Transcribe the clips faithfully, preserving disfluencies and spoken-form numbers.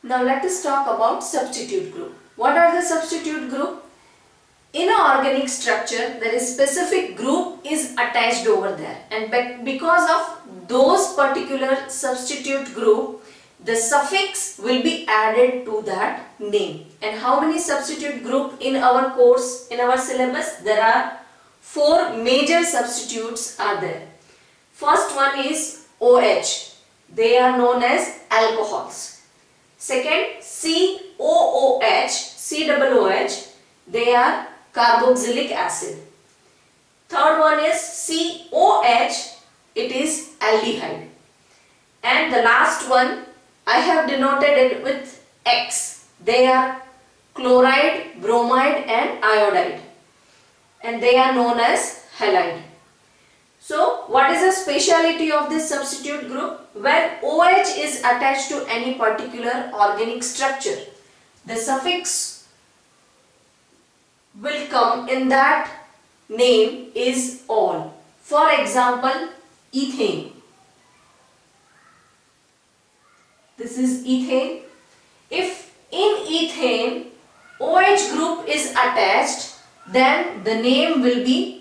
Now let us talk about substitute group. What are the substitute group? In an organic structure, there is specific group is attached over there, and because of those particular substitute group, the suffix will be added to that name. And how many substitute group in our course, in our syllabus? There are four major substitutes are there. First one is OH. They are known as alcohols. Second, C O O H, C O O H, they are carboxylic acid. Third one is C O H, it is aldehyde. And the last one, I have denoted it with X. They are chloride, bromide and iodide. And they are known as halide. So, what is the speciality of this substitute group? When OH is attached to any particular organic structure, the suffix will come in that name is all. For example, ethane. This is ethane. If in ethane OH group is attached, then the name will be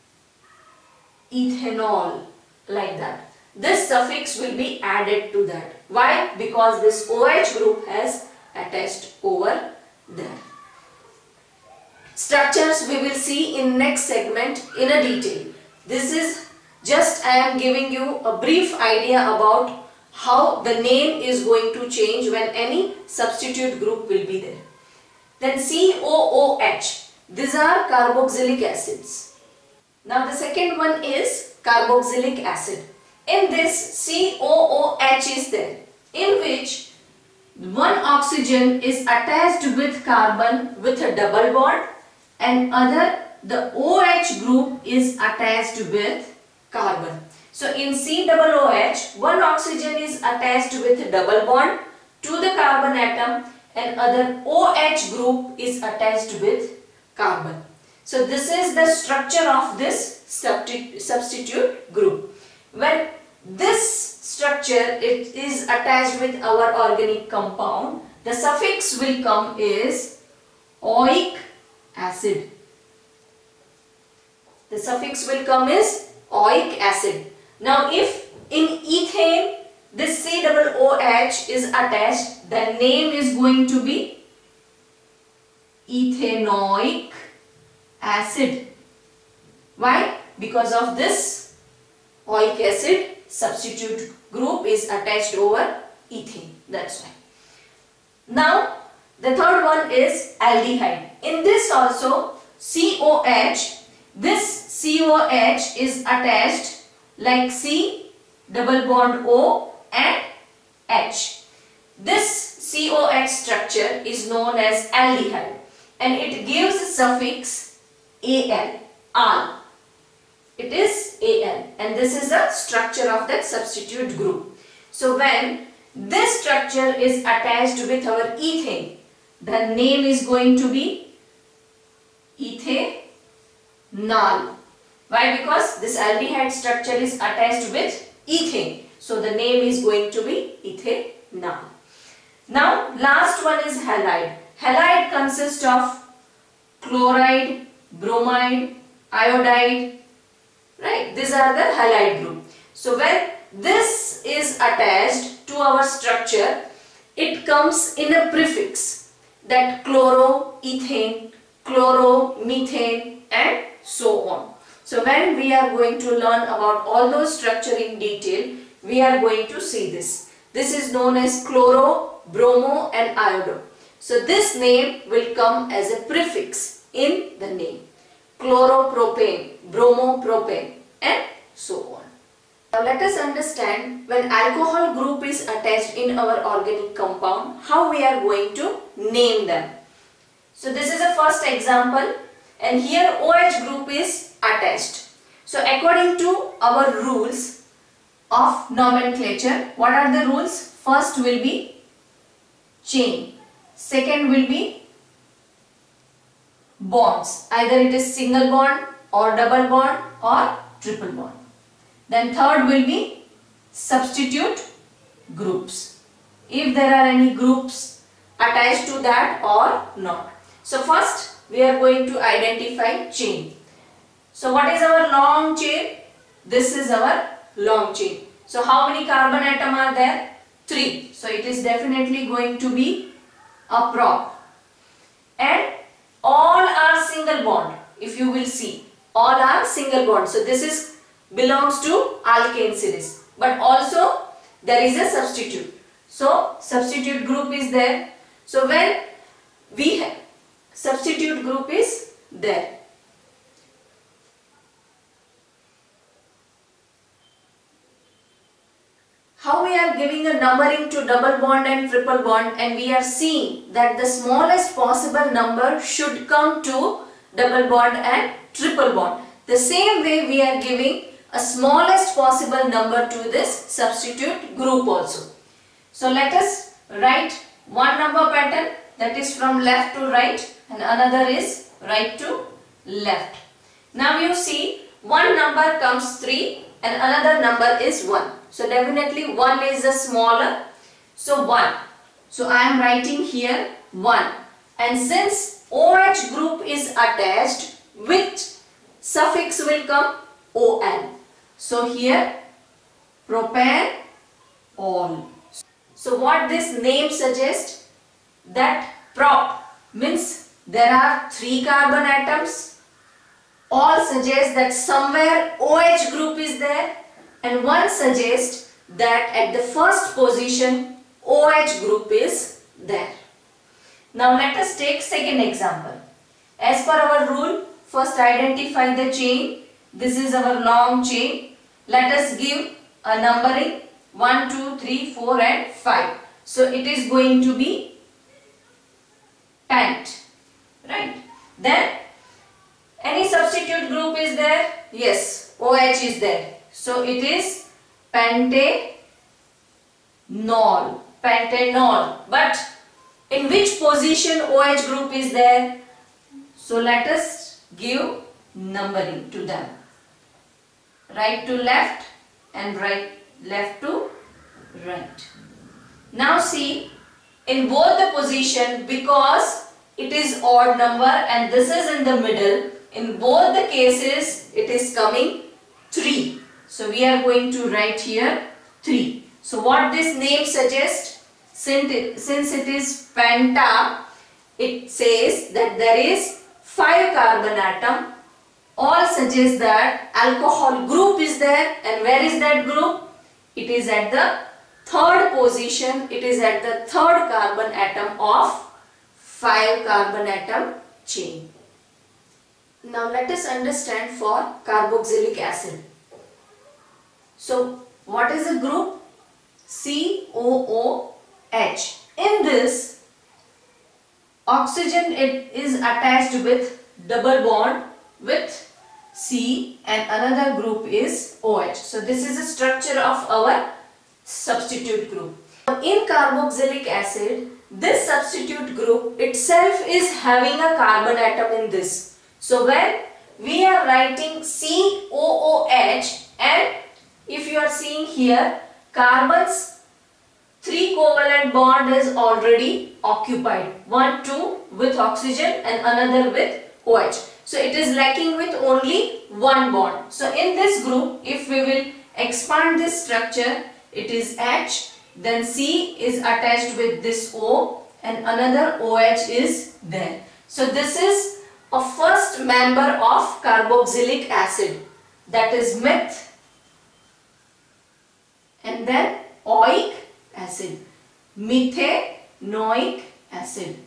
ethanol, like that. This suffix will be added to that. Why? Because this OH group has attached over there. Structures we will see in next segment in a detail. This is just I am giving you a brief idea about how the name is going to change when any substitute group will be there. Then C O O H. These are carboxylic acids. Now the second one is carboxylic acid. In this C O O H is there, in which one oxygen is attached with carbon with a double bond and other the OH group is attached with carbon. So in C O O H, one oxygen is attached with a double bond to the carbon atom and other OH group is attached with carbon. So this is the structure of this substitute group. When this structure it is attached with our organic compound, the suffix will come is oic acid. The suffix will come is oic acid. Now if in ethane this C O O H is attached, the name is going to be ethanoic acid. Why? Because of this oic acid substitute group is attached over ethane. That's why. Now the third one is aldehyde. In this also C O H, this C O H is attached like C double bond O and H. This C O H structure is known as aldehyde and it gives suffix Al, al. It is Al and this is the structure of that substitute group. So when this structure is attached with our ethane, the name is going to be ethanol. Why? Because this aldehyde structure is attached with ethane. So the name is going to be ethanol. Now last one is halide. Halide consists of chloride, bromide, iodide, right? These are the halide group. So when this is attached to our structure, it comes in a prefix that chloro, ethane, chloro, methane and so on. So when we are going to learn about all those structure in detail, we are going to see this. This is known as chloro, bromo and iodo. So this name will come as a prefix in the name. Chloropropane, bromopropane and so on. Now let us understand when alcohol group is attached in our organic compound, how we are going to name them. So this is the first example and here OH group is attached. So according to our rules of nomenclature, what are the rules? First will be chain, second will be bonds, either it is single bond or double bond or triple bond. Then third will be substitute groups. If there are any groups attached to that or not. So first we are going to identify chain. So what is our long chain? This is our long chain. So how many carbon atom are there? three. So it is definitely going to be a prop. And all are single bond. If you will see, all are single bond. So this is belongs to alkane series. But also there is a substitute. So substitute group is there. So when we have substitute group is there. How we are giving a numbering to double bond and triple bond, and we are seeing that the smallest possible number should come to double bond and triple bond. The same way we are giving a smallest possible number to this substitute group also. So let us write one number pattern, that is from left to right, and another is right to left. Now you see, one number comes three and another number is one. So definitely one is the smaller. So one. So I am writing here one. And since OH group is attached, which suffix will come? O N. So here propan all. So what this name suggests? That prop means there are three carbon atoms. All suggest that somewhere OH group is there, and one suggests that at the first position OH group is there. Now let us take second example. As per our rule, first identify the chain. This is our long chain. Let us give a numbering one, two, three, four and five. So it is going to be pent, right? Then any substitute group is there? Yes, OH is there. So it is pentanol, pentanol. But in which position OH group is there? So let us give numbering to them. Right to left and right left to right. Now see, in both the position, because it is odd number and this is in the middle, in both the cases it is coming three. So we are going to write here three. So what this name suggests, since it, since it is penta, it says that there is five carbon atom. All suggest that alcohol group is there, and where is that group? It is at the third position. It is at the third carbon atom of five carbon atom chain. Now let us understand for carboxylic acid. So what is the group? C O O H. In this, oxygen it is attached with double bond with C and another group is OH. So this is the structure of our substitute group. In carboxylic acid, this substitute group itself is having a carbon atom in this. So when we are writing C O O H, and if you are seeing here, carbons three covalent bond is already occupied. One, two with oxygen and another with OH. So it is lacking with only one bond. So in this group, if we will expand this structure, it is H, then C is attached with this O and another OH is there. So this is a first member of carboxylic acid, that is meth and then oic acid, methanoic acid.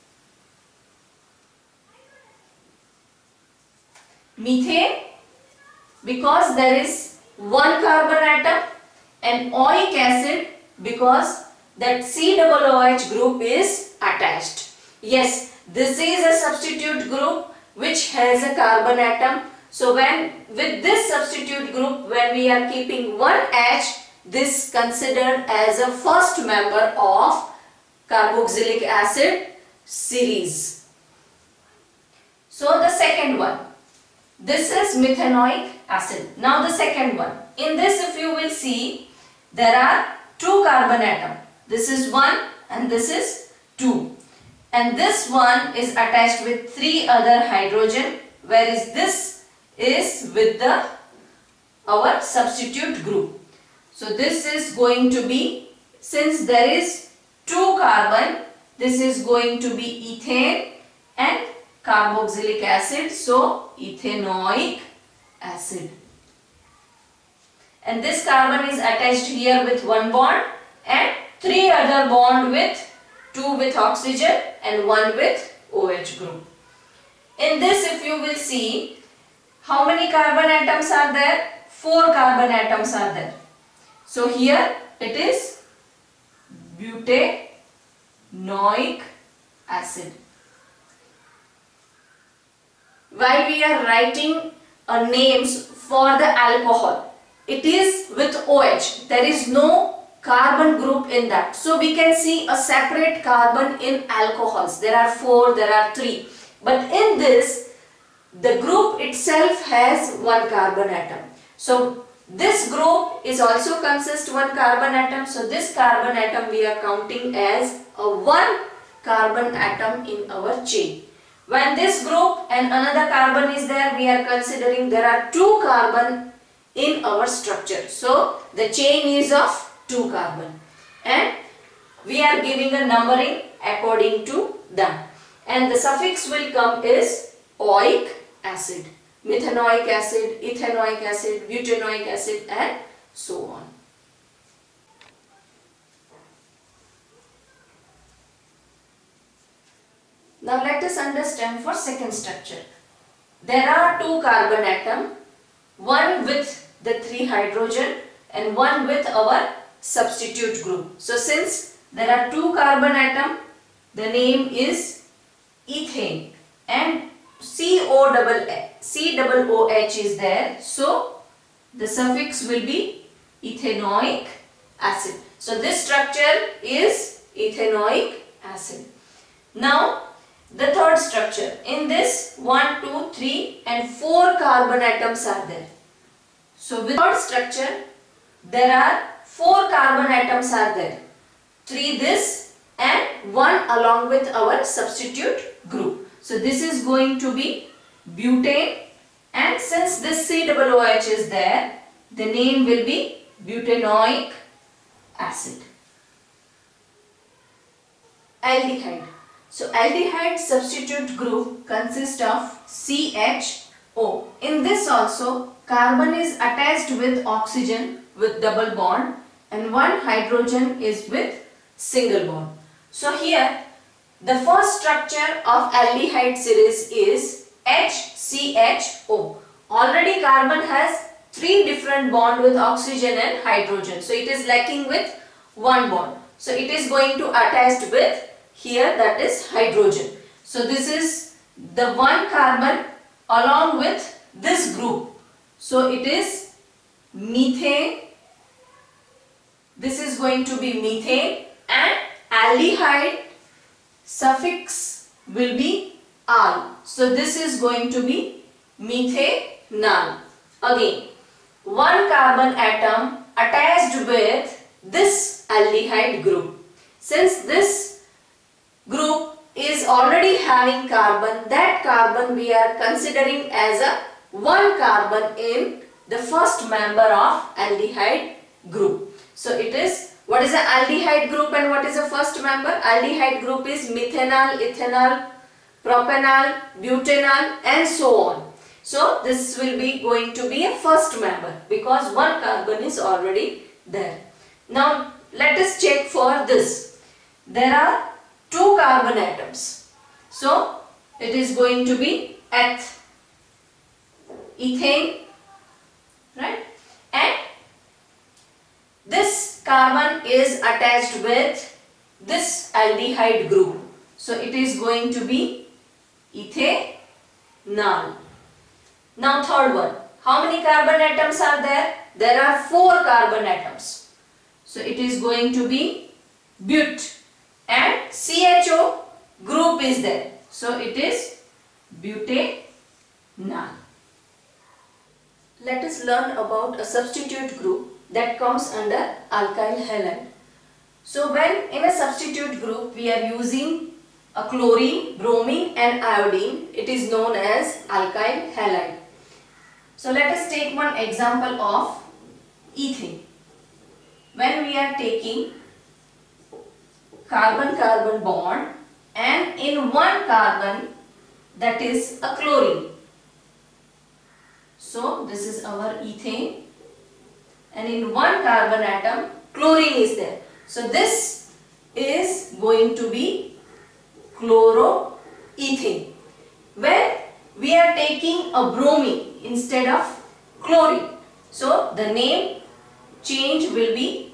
Methane, because there is one carbon atom, and oic acid because that C O O H group is attached. Yes, this is a substitute group which has a carbon atom. So when with this substitute group, when we are keeping one H, this considered as a first member of carboxylic acid series. So the second one, this is methanoic acid. Now the second one. In this, if you will see, there are two carbon atoms. This is one and this is two. And this one is attached with three other hydrogen, whereas this is with the our substitute group. So this is going to be, since there is two carbon, this is going to be ethane and carboxylic acid, so ethanoic acid. And this carbon is attached here with one bond and three other bond with two with oxygen and one with OH group. In this, if you will see, how many carbon atoms are there? Four carbon atoms are there. So here it is butanoic acid. While we are writing uh, names for the alcohol, it is with OH. There is no carbon group in that. So we can see a separate carbon in alcohols. There are four, there are three. But in this, the group itself has one carbon atom. So this group is also consists one carbon atom. So this carbon atom we are counting as a one carbon atom in our chain. When this group and another carbon is there, we are considering there are two carbon in our structure. So the chain is of two carbon. And we are giving a numbering according to that. And the suffix will come is oic acid, methanoic acid, ethanoic acid, butanoic acid and so on. Now let us understand for second structure. There are two carbon atom, one with the three hydrogen and one with our substitute group. So since there are two carbon atom, the name is ethane and C O double C double O H is there. So the suffix will be ethanoic acid. So this structure is ethanoic acid. Now the third structure, in this one, two, three and four carbon atoms are there. So with third structure there are four carbon atoms are there. Three this and one along with our substitute group. So this is going to be butane, and since this C O O H is there, the name will be butanoic acid. Aldehyde. So aldehyde substitute group consists of C H O. In this also carbon is attached with oxygen with double bond and one hydrogen is with single bond. So here the first structure of aldehyde series is H C H O. Already carbon has three different bond with oxygen and hydrogen. So it is lacking with one bond. So it is going to attach with here, that is hydrogen. So this is the one carbon along with this group. So it is methane. This is going to be methane and aldehyde suffix will be al. So this is going to be methanal. Again, one carbon atom attached with this aldehyde group. Since this group is already having carbon, that carbon we are considering as a one carbon in the first member of aldehyde group. So it is, what is the aldehyde group and what is the first member? Aldehyde group is methanol, ethanol, propanol, butanol and so on. So this will be going to be a first member because one carbon is already there. Now let us check for this. There are two carbon atoms. So it is going to be eth, ethane, right? And this carbon is attached with this aldehyde group. So it is going to be ethanol. Now third one. How many carbon atoms are there? There are four carbon atoms. So it is going to be but. And C H O group is there. So it is butanol. Let us learn about a substitute group that comes under alkyl halide. So when in a substitute group we are using a chlorine, bromine and iodine, it is known as alkyl halide. So let us take one example of ethane. When we are taking carbon-carbon bond and in one carbon, that is a chlorine. So this is our ethane and in one carbon atom chlorine is there. So this is going to be chloroethane. When we are taking a bromine instead of chlorine, so the name change will be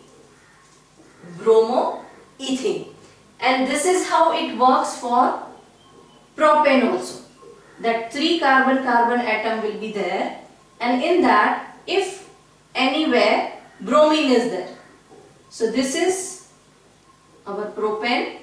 bromoethane. And this is how it works for propane also. That three carbon carbon atom will be there, and in that if anywhere bromine is there. So this is our propane,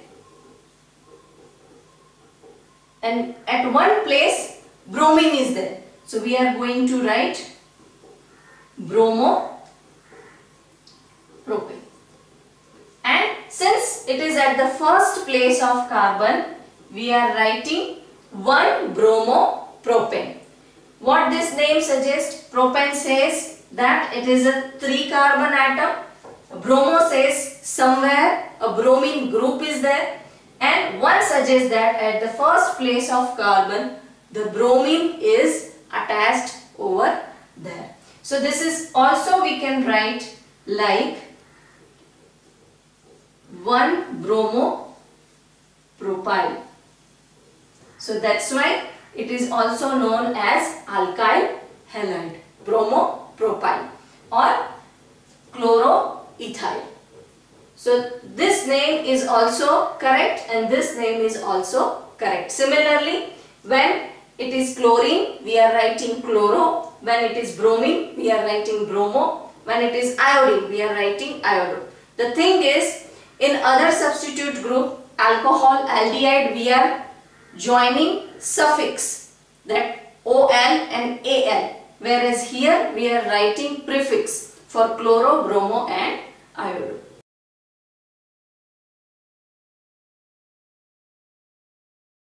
and at one place bromine is there. So we are going to write bromo propane. And since it is at the first place of carbon, we are writing one bromo propane. What this name suggests? Propane says that it is a three carbon atom. Bromo says somewhere a bromine group is there, and one suggests that at the first place of carbon the bromine is attached over there. So this is also we can write like one bromo propyl. So that's why it is also known as alkyl halide, bromo propyl or chloroethyl. So this name is also correct and this name is also correct. Similarly, when it is chlorine, we are writing chloro. When it is bromine, we are writing bromo. When it is iodine, we are writing iodo. The thing is, in other substitute group, alcohol, aldehyde, we are joining suffix, that O L and A L. Whereas here we are writing prefix for chloro, bromo and iodo.